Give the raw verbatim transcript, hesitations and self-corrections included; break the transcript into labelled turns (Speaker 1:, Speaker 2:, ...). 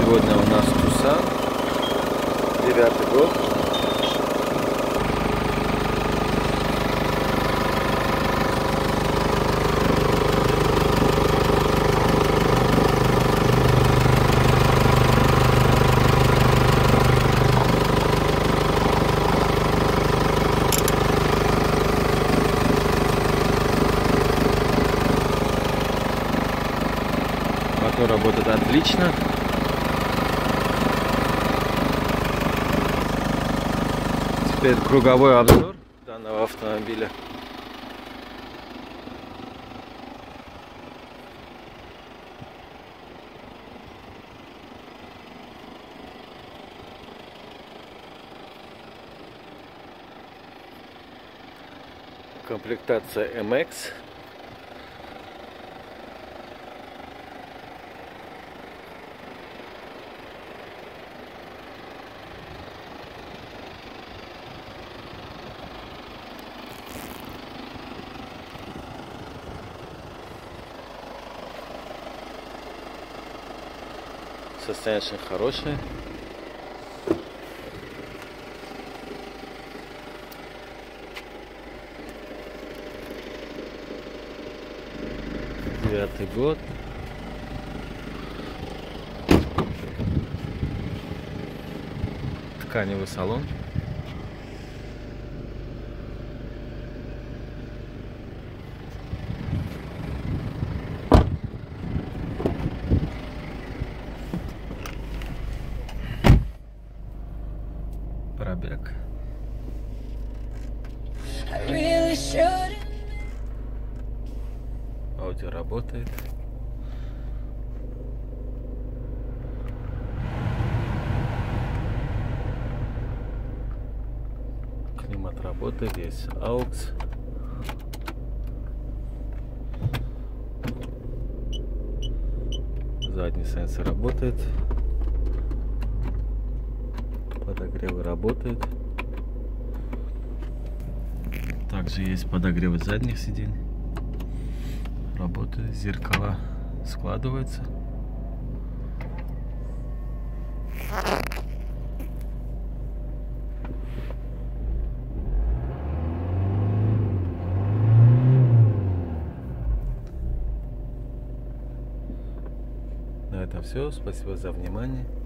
Speaker 1: Сегодня у нас Тусан, девятый год. Мотор работает отлично. Теперь круговой обзор данного автомобиля. Комплектация эм экс. Состояние очень хорошее. Девятый год. Тканевый салон. Пробег. Аудио работает. Климат работает, есть аукс. Задний сенсор работает. Подогрев работает. Также есть подогрев задних сидений. Работает. Зеркала складываются. На этом все. Спасибо за внимание.